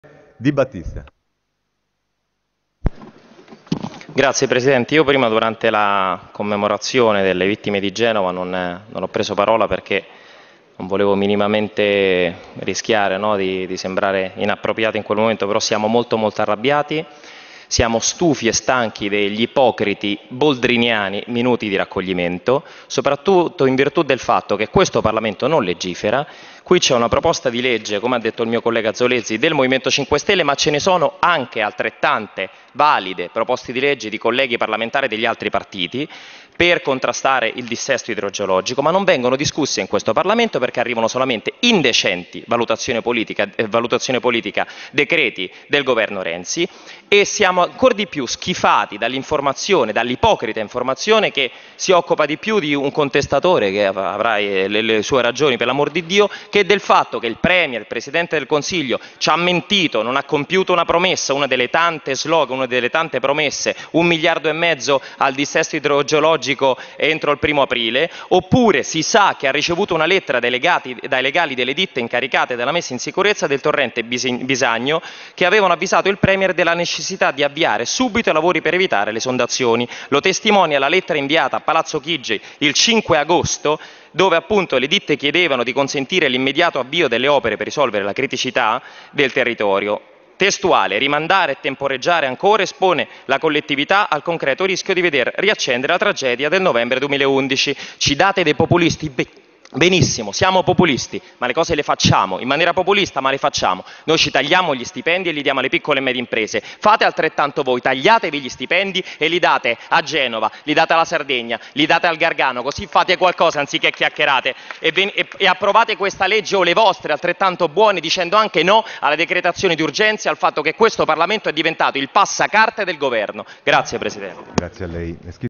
Di Battista. Grazie Presidente, io prima durante la commemorazione delle vittime di Genova non ho preso parola perché non volevo minimamente rischiare, no, di sembrare inappropriato in quel momento, però siamo molto arrabbiati, siamo stufi e stanchi degli ipocriti boldriniani minuti di raccoglimento, soprattutto in virtù del fatto che questo Parlamento non legifera. Qui c'è una proposta di legge, come ha detto il mio collega Zolezzi, del Movimento 5 Stelle, ma ce ne sono anche altrettante valide proposte di legge di colleghi parlamentari degli altri partiti per contrastare il dissesto idrogeologico, ma non vengono discusse in questo Parlamento perché arrivano solamente indecenti valutazione politica, decreti del governo Renzi, e siamo ancora di più schifati dall'informazione, dall'ipocrita informazione che si occupa di più di un contestatore che avrà le sue ragioni, per l'amor di Dio, che del fatto che il Premier, il Presidente del Consiglio, ci ha mentito, non ha compiuto una promessa, una delle tante slogan, una delle tante promesse, 1,5 miliardi al dissesto idrogeologico entro il 1° aprile, oppure si sa che ha ricevuto una lettera dai legali delle ditte incaricate della messa in sicurezza del torrente Bisagno, che avevano avvisato il Premier della necessità di avviare subito i lavori per evitare l'esondazione. Lo testimonia la lettera inviata a Palazzo Chigi il 5 agosto, dove appunto le ditte chiedevano di consentire l'immediato avvio delle opere per risolvere la criticità del territorio. Testuale: rimandare e temporeggiare ancora espone la collettività al concreto rischio di veder riaccendere la tragedia del novembre 2011. Ci date dei populisti? Benissimo, siamo populisti, ma le cose le facciamo, in maniera populista, ma le facciamo. Noi ci tagliamo gli stipendi e li diamo alle piccole e medie imprese. Fate altrettanto voi, tagliatevi gli stipendi e li date a Genova, li date alla Sardegna, li date al Gargano, così fate qualcosa anziché chiacchierate e approvate questa legge o le vostre altrettanto buone, dicendo anche no alla decretazione di urgenza e al fatto che questo Parlamento è diventato il passacarte del governo. Grazie Presidente. Grazie a lei.